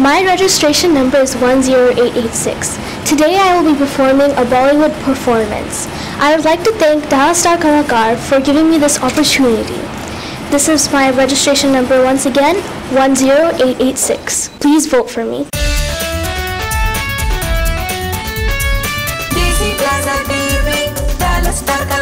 My registration number is 10886. Today I will be performing a Bollywood performance. I would like to thank Daha Star Kalakar for giving me this opportunity. This is my registration number once again, 10886. Please vote for me. DC Plaza TV, Daha Star Kalakar.